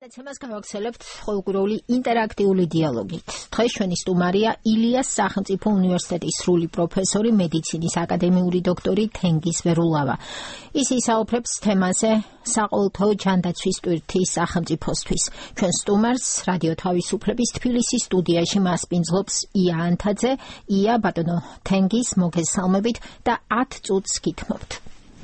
Თემას გავაგრძელებთ ყოველკვირეული ინტერაქტიული დიალოგით. დღეს ჩვენი სტუმარია ილიას სახელმწიფო უნივერსიტეტის სრული პროფესორი, მედიცინის აკადემიური დოქტორი თენგიზ ვერულავა. ის ისაუბრებს თემაზე საყოველთაო ჯანდაცვის ტვირთის სახელმწიფოსთვის. ჩვენ სტუმარს რადიო თავისუფლების თბილისის სტუდიაში მასპინძლობს ია ანთაძე. ია, ბატონო თენგიზ, მოგესალმებით და 10 წუთს გითმობთ.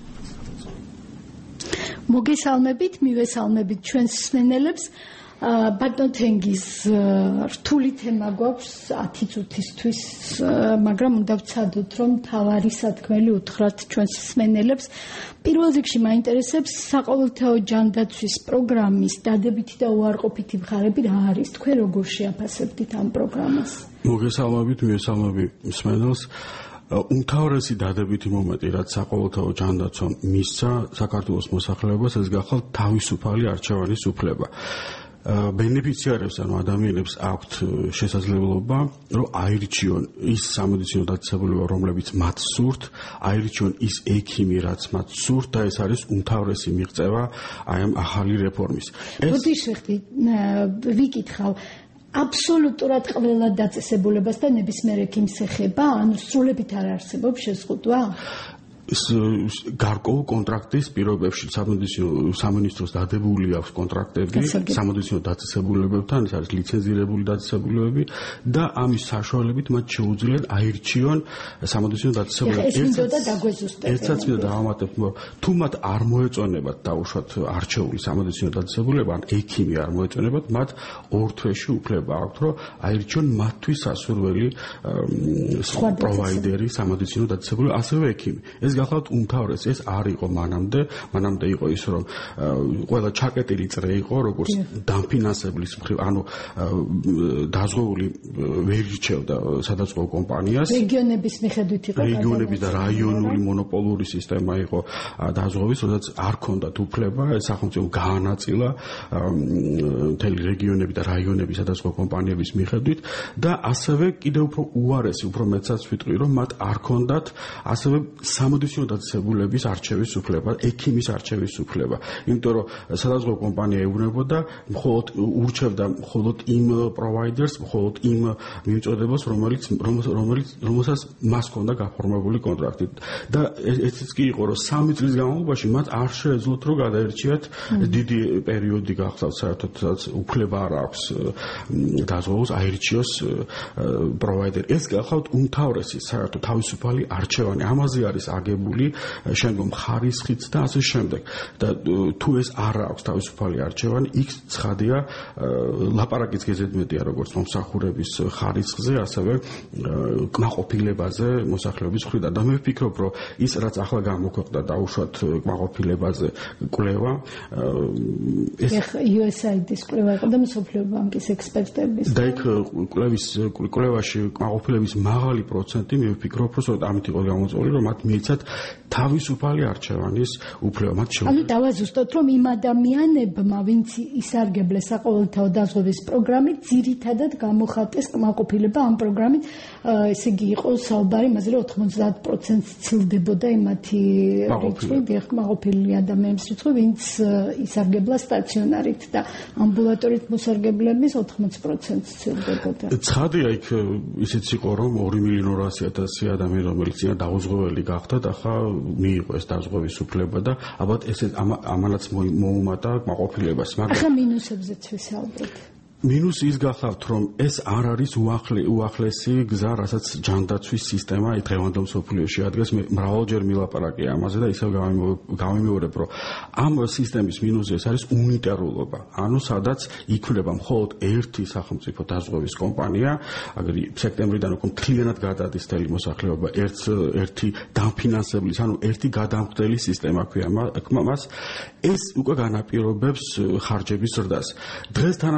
მოგესალმებით, მივესალმებით ჩვენს მსმენელებს. ბატონ თენგიზ, რთული თემა გვაქვს 10 წუთისთვის, მაგრამ უნდა ვცადოთ, რომ თავარი სათქმელი უთხრათ ჩვენს მსმენელებს. პირველ რიგში მაინტერესებს საყოველთაო ჯანდაცვის პროგრამის დადებითი და უარყოფითი მხარეები რა არის? თქვენ როგორ შეაფასებდით ამ პროგრამას? მოგესალმებით, მივესალმებით მსმენელს. უმთავრესი დადებითი მომენტი, რაც საყოველთაო ჯანდაცვამ მისცა საქართველოს მოსახლეობას, ეს გახლავთ თავისუფალი არჩევანის უფლება. ბენეფიციარებს, ანუ ადამიანებს აქვთ შესაძლებლობა, რომ აირჩიონ ის სამედიცინო დაწესებულება, რომლებიც მათ სურთ, აირჩიონ ის ექიმი, რაც მათ სურთ და ეს არის უმთავრესი მიღწევა აი ამ ახალი რეფორმის. ვიკითხავ აბსოლუტურად ყველა დაწესებულებას და ნებისმიერ ექიმს ეხება, ანუ სრულებით არ არსებობს შეზღუდვა? გარკვეულ კონტრაქტის პირობებში სამინისტროს დადებული აქვს კონტრაქტები სამედიცინო დაწესებულებებთან, ეს არის ლიცენზირებული დაწესებულებები და ამის საშუალებით მათ შეუძლიათ აირჩიონ სამედიცინო დაწესებულებებს. ერთსაც მინდა დავამატებ, თუ მათ არ მოეწონებათ დაუშვათ არჩეული სამედიცინო დაწესებულება, ან ექიმი არ მოეწონებათ, მათ ორ თვეში უფლება აქვთ, რომ აირჩიონ მათთვის სასურველი პროვაიდერი სამედიცინო დაწესებულება, ასევე ექიმი. ეს გახლავთ უმთავრესი, ეს არ იყო მანამდე იყო ის, რომ ყველა ჩაკეტილი წრე იყო, როგორც დამფინანსებლის მხრივ, ანუ დაზღვეული ვერ ირჩევდა სადაზღვო კომპანიას. რეგიონების მიხედვით იყო. რეგიონების და რაიონული მონოპოლური სისტემა იყო დაზღვევის, როდესაც არ ჰქონდათ უფლება, სახელმწიფო გაანაწილა მთელი რეგიონები და რაიონების სადაზღვო კომპანიების მიხედვით და ასევე კიდევ უფრო უარესი, უფრო მეცაც ვიტყვი, რომ მათ არ ჰქონდათ ასევე სამედიცინო დაწესებულების არჩევის უფლება, ექიმის არჩევის უფლება. იმიტომ რომ სადაზღვო კომპანია ეუბნებოდა, ურჩევდა მხოლოდ იმ პროვაიდერს, მხოლოდ იმ მიმწოდებას, რომელსაც მას ჰქონდა გაფორმებული კონტრაქტი. და ესეც კი იყო, რომ 3 წლის განმავლობაში მათ არ შეეძლოთ, რომ გადაერჩიათ დიდი პერიოდი გახლავთ, საერთოდ უფლება არ აქვს დაზღვეულს აირჩიოს პროვაიდერი. ეს გახლავთ უმთავრესი საერთოდ თავისუფალი არჩევანი. ამაზე არის აგებული შემდგომ ხარისხიც და ასე შემდეგ. და თუ ეს არ აქვს თავისუფალი არჩევანი, იქ ცხადია ლაპარაკიც გეზედმეტია როგორც მომსახურების ხარისხზე, ასევე კმაყოფილებაზე მოსახლეობის მხრიდან. და მე ვფიქრობ, რომ ის რაც ახლა გამოქვეყნდა დაუშვათ კმაყოფილებაზე კვლევა, ეს USAID-ის კვლევა იყო და მსოფლიო ბანკის ექსპერტების. და იქ კვლევაში კმაყოფილების მაღალი პროცენტი, მე ვფიქრობ, რომ ამით იყო გამოწვეული, რომ მათ მიეცათ თავისუფალი არჩევანის უფლება. მათ შეუძლია. ანუ დავაზუსტოთ, რომ იმ ადამიანებმა, ვინც ისარგებლეს საყოველთაო დაზღვევის პროგრამით, ძირითადად გამოხატეს კმაყოფილება ამ პროგრამით, ესე იგი იყო საუბარი იმაზე, რომ 90% ცილდებოდა იმათი რიცხვი, კმაყოფილი ადამიანების რიცხვი, ვინც ისარგებლა სტაციონარით და ამბულატორით მოსარგებლების 80% ცილდებოდა. ცხადია, იქ ისიც იყო, რომ 2.200.000 ადამიანი, რომელიც წინა დაუზღვეველი გახდა და ახლა მიიღო ეს დაზღვევის უფლება და ალბათ ეს ამანაც მოუმატა კმაყოფილებას. ახლა მინუსებზეც ვისაუბრეთ. მინუსი ის გახლავთ, რომ ეს არ არის უახლესი გზა, რასაც ჯანდაცვის სისტემა დღევანდელ მსოფლიოში ადგეს. მე მრავალჯერ მილაპარაკია ამაზე და ისევ გამიმეორებ, რომ ამ სისტემის მინუსი ეს არის უნიტარულობა. ანუ სადაც იქმნება მხოლოდ ერთი სახელმწიფო დაზღვევის კომპანია, აგერ სექტემბრიდან უკვე მთლიანად გადადის მთელი მოსახლეობა ერთი დამფინანსებლის, ანუ ერთი გადამხდელი სისტემა ქვია მას. ეს უკვე განაპირობებს ხარჯების ზრდას. დღეს თანამედროვე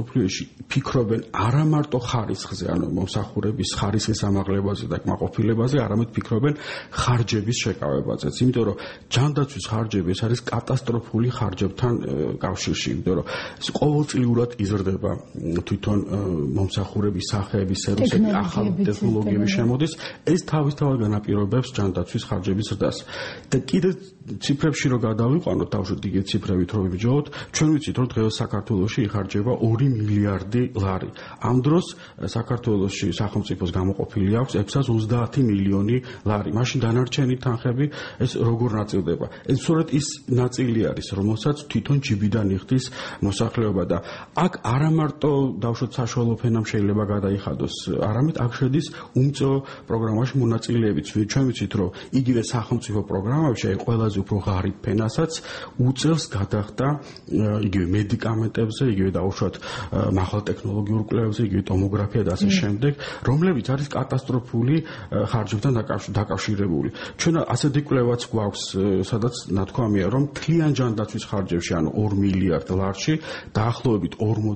მსოფლიოში ფიქრობენ არა მარტო ხარისხზე, ანუ მომსახურების ხარისხის ამაღლებაზე და კმაყოფილებაზე, არამედ ფიქრობენ ხარჯების შეკავებაზეც. იმიტომ რომ ჯანდაცვის ხარჯები ეს არის კატასტროფული ხარჯებთან კავშირში, იმიტომ რომ ყოველწლიურად იზრდება თვითონ მომსახურების სახეების სერვისები, ახალი ტექნოლოგიები შემოდის, ეს თავისთავად განაპირობებს ჯანდაცვის ხარჯების ზრდას. და კიდე ციფრებში რო გადავიყვანოთ, დავუშვით იგი ციფრებით რო ვიბიჯოთ, ჩვენ ვიცით რომ დღეს საქართველოში იხარჯება 2 მილიარდი ლარი. ამ დროს საქართველოში სახელმწიფოს გამოყოფილი აქვს 630 მილიონი ლარი. მაშინ დანარჩენი თანხები ეს როგორ ნაწილდება? ეს სწორედ ის ნაწილი არის, რომელსაც თვითონ ჯიბიდან იხდის მოსახლეობა და აქ არა მარტო დავუშვით საშუალო ფენამ შეიძლება გადაიხადოს, არამედ აქ შედის უმწო პროგრამაში მონაწილეებიც. ჩვენ ვიცით რომ იგივე სახელმწიფო პროგრამებში ყველაზე უფრო ღარიბ ფენასაც უწევს გადახდა იგივე მედიკამენტებზე, იგივე დაუშვათ მაღალ ტექნოლოგიურ კვლევებზე, იგივე ტომოგრაფია და ასე შემდეგ, რომლებიც არის კატასტროფული ხარჯებთან დაკავშირებული. ჩვენ ასეთი კვლევაც გვაქვს, სადაც ნათქვამია, რომ მთლიან ჯანდაცვის ხარჯებში, ანუ 2 მილიარდ ლარში, დაახლოებით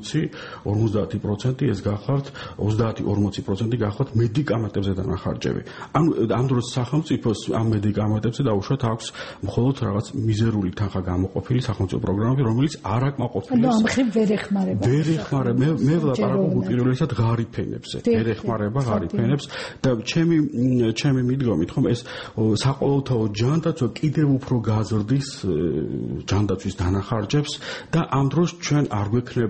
50% ეს გახლავთ 30-40% გახლავთ მედიკამენტებზე დანახარჯები. ამ დროს სახელმწიფოს ამ მედიკამენტებზე დაუშვათ აქვს მხოლოდ რაღაც მიზერული თანხა გამოყოფილი სახელმწიფო პროგრამები, რომელიც არ აკმაყოფილებს. ამ ხრივ ვერ ეხმარება. მე ვლაპარაკობ უპირველესად ღარიბ ფენებზე. ვერ ეხმარება ღარიბ ფენებს და ჩემი მიდგომით ხომ ეს საყოველთაო ჯანდაცვა კიდევ უფრო გაზრდის ჯანდაცვის დანახარჯებს და ამ დროს ჩვენ არ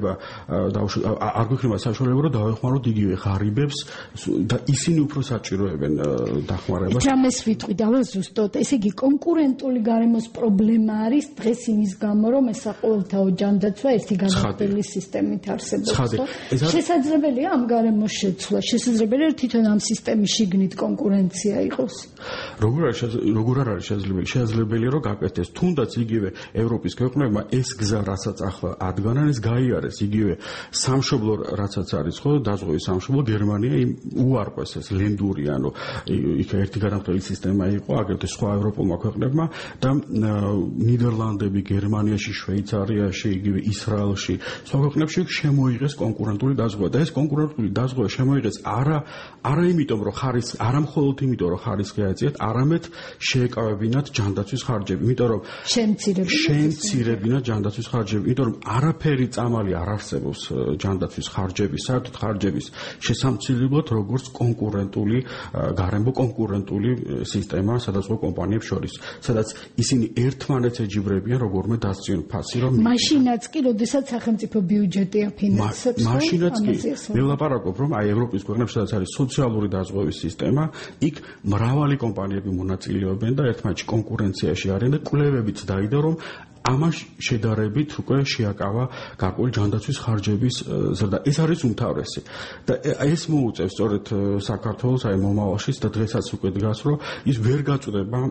გვექნება საშუალება რომ დავეხმაროთ იგივე ღარიბებს და ისინი უფრო საჭიროებენ დახმარებას. რამეს ვიტყვი დავაზუსტოთ, ესე იგი კონკურენტული გარემოს პრობლემა არის დღეს იმის გამო რომ ეს საყოველთაო ჯანდაცვა ერთი განყოფილი სისტემით არსებობს. შესაძლებელია ამ გარემოს შეცვლა, შესაძლებელია თვითონ ამ სისტემის შიგნით კონკურენცია იყოს. როგორ არ არის შესაძლებელი? შესაძლებელია რომ გაკეთდეს. თუნდაც იგივე ევროპის ქვეყნებმა ეს გზა, რასაც ახლა ადგანან, ეს გაიარეს. იგივე სამშობლო რასაც არის, ხო, დაზღვევის სამშობლო გერმანია უარყვეს ეს ლენდური, ანუ იქ ერთი განახლებული სისტემა იყო, აგრეთვე სხვა ევროპულმა ქვეყნებმა და ნიდერლანდები, გერმანიაში, შვეიცარიაში, იგივე ისრაელში, სხვა ქვეყნებში შემოიღეს კონკურენტული დაზღვევა და ეს კონკურენტული დაზღვევა შემოიღეს არა იმიტომ, რომ არა მხოლოდ იმიტომ, რომ ხარისხი აეწიათ, არამედ შეეკავებინათ ჯანდაცვის ხარჯები, იმიტომ რომ შეემცირებინათ ჯანდაცვის ხარჯები, იმიტომ რომ არაფერი წამალი არ არსებობს ჯანდაცვის ხარჯების, საერთოდ ხარჯების შესამცირებლად, როგორც კონკურენტული გარემო, კონკურენტული სისტემა სადაზღვო კომპანიებს შორის, სადაც ისინი ერთმანეთს ეჯიბრებიან როგორმე დასწიონ ფასი, რომ მაშინაც კი, როდესაც სახელმწიფო ბიუჯეტი აფინანსებს, მაშინაც კი მე ვლაპარაკობ, რომ აი ევროპის ქვეყნებში, სადაც არის სოციალური დაზღვევის სისტემა, იქ მრავალი კომპანიები მონაწილეობენ და ერთმანეთში კონკურენციაში არიან და კვლევებიც დაიდო, რომ ამას შედარებით უკვე შეაკავა გარკვეული ჯანდაცვის ხარჯების ზრდა. ეს არის უმთავრესი. და ეს მოუწევს სწორედ საქართველოს აი მომავალში და დღესაც უკვე დგას, რომ ის ვერ გაწუდება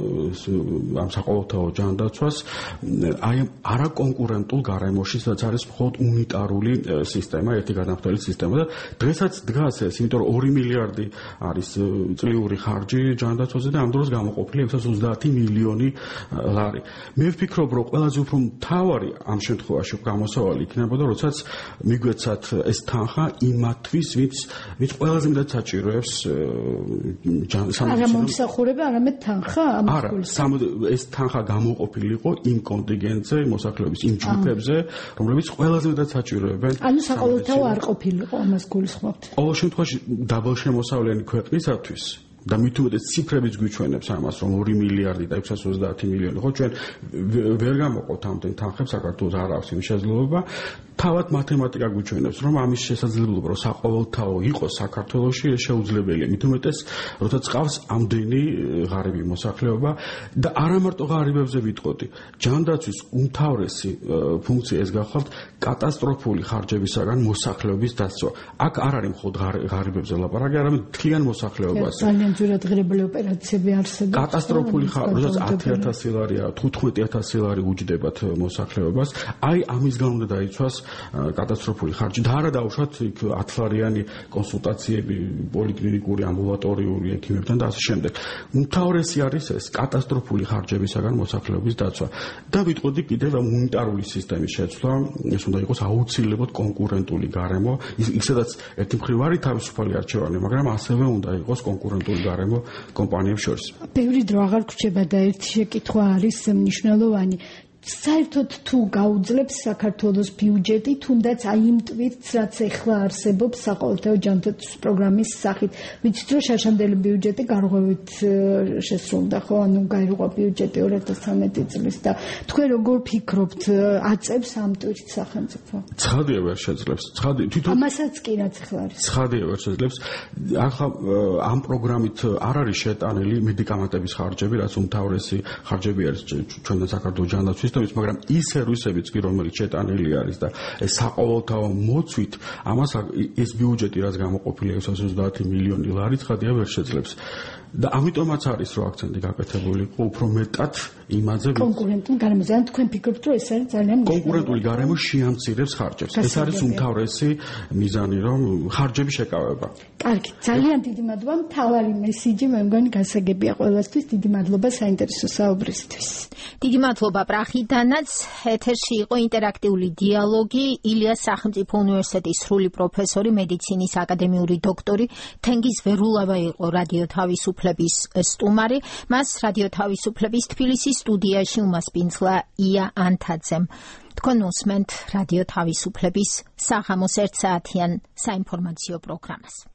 ამ საყოველთაო ჯანდაცვას აი არაკონკურენტულ გარემოში, სადაც არის მხოლოდ უნიტარული სისტემა, ერთი განახლებული სისტემა და დღესაც დგას ეს, იმიტომ რომ 2 მილიარდი არის წლიური ხარჯი ჯანდაცვაზე და ამ დროს გამოყოფილი 630 მილიონი ლარი. მე ვფიქრობ, რომ ყველაზე უფრო მთავარი ამ შემთხვევაში გამოსავალი იქნებოდა, როდესაც მიგვეცათ ეს თანხა იმათთვის, ვინც ყველაზე მეტად საჭიროებს არა მომსახურება, არამედ თანხა ამას გულისხმობს. ეს თანხა გამოყოფილიყო იმ კონტინგენტზე, მოსახლეობის იმ ჯგუფებზე, რომლებიც ყველაზე მეტად საჭიროებენ. ანუ საყოველთაო არ ყოფილიყო ამას გულისხმობთ. ყოველ შემთხვევაში დაბალშემოსავლიანი ქვეყნისათვის და მით უმეტეს ციფრებიც გვიჩვენებს ამას, რომ 2 მილიარდი და 630 მილიონი, ხო, ჩვენ ვერ გამოყოფთ ამდენ თანხებს, საქართველოს არ აქვს იმის შესაძლებლობა. თავად მათემატიკა გვიჩვენებს, რომ ამის შესაძლებლობა, რომ საყოველთაო იყოს საქართველოში, ეს შეუძლებელია. მით უმეტეს, როდესაც ყავს ამდენი ღარიბი მოსახლეობა და არა მარტო ღარიბებზე ვიტყოდი. ჯანდაცვის უმთავრესი ფუნქცია ეს გახლავთ კატასტროფული ხარჯებისაგან მოსახლეობის დასწვა. აქ არ არის მხოლოდ ღარიბებზე ლაპარაკი, არამედ მთლიან მოსახლეობაზე. ძალიან ძვირადღირებული ოპერაციები არსებობს. კატასტროფული ხარჯი, როდესაც 10,000 ლარია, 15,000 ლარი უჯდებათ მოსახლეობას, აი ამის გამო უნდა დაიცვას კატასტროფული ხარჯი და არა დაუშვათ იქ 10 ლარიანი კონსულტაციები პოლიკლინიკური ამბულატორიული ექიმებთან და ასე შემდეგ. უმთავრესი არის ეს კატასტროფული ხარჯებისაგან მოსახლეობის დაცვა და ვიტყოდი კიდევ უნიტარული სისტემის შეცვლა, ეს უნდა იყოს აუცილებლად კონკურენტული გარემო, ისედაც ერთი მხრივ არის თავისუფალი არჩევანი, მაგრამ ასევე უნდა იყოს კონკურენტული გარემო კომპანიებს შორის. ბევრი დრო აღარ გრჩება და ერთი შეკითხვა არის მნიშვნელოვანი. საერთოდ თუ გაუძლებს საქართველოს ბიუჯეტი, თუნდაც აი იმ ტვირთს, რაც ეხლა არსებობს საყოველთაო ჯანმრთელობის პროგრამის სახით, ვიცით რომ შარშანდელი ბიუჯეტი გარღვევით შესრულდა, ხო, ანუ გაირღვა ბიუჯეტი 2013 წლის და თქვენ როგორ ფიქრობთ, აწევს ამ ტვირთს სახელმწიფო? ცხადია ვერ შეძლებს. თვითონ ამასაც კი რაც ახლა არის. ცხადია ვერ შეძლებს. ახლა ამ პროგრამით არ არის შეტანილი მედიკამენტების ხარჯები, რაც უმთავრესი ხარჯები არის ჩვენთან საქართველოს ჯანდაცვის მაგრამ ის სერვისებიც კი რომელიც შეტანილი არის და ეს საყოველთაო მოცვით ამას ეს ბიუჯეტი რაც გამოყოფილია 130 მილიონი ლარი ცხადია ვერ შეძლებს და ამიტომაც არის რომ აქცენტი გაკეთებული იყო უფრო მეტად იმაზე კონკურენტულ გარემოზე ან თქვენ ფიქრობთ რომ ეს არის ძალიან კონკურენტული გარემო შეამცირებს ხარჯებს ეს არის უმთავრესი მიზანი რომ ხარჯები შეკავება კარგი ძალიან დიდი მადლობა მთავარი მესიჯი მე მგონი გასაგებია ყველასთვის დიდი მადლობა საინტერესო საუბრისთვის დიდი მადლობა პრახიდანაც ეთერში იყო ინტერაქტიული დიალოგი ილიას სახელმწიფო უნივერსიტეტის სრული პროფესორი მედიცინის აკადემიური დოქტორი თენგიზ ვერულავა იყო რადიო თავისუფლების სტუმარი მას რადიო თავისუფლების თბილისის სტუდიაში უმასპინძლა ია ანთაძემ თქვენ უსმენთ რადიო თავისუფლების საღამოს 1 საათიან საინფორმაციო პროგრამას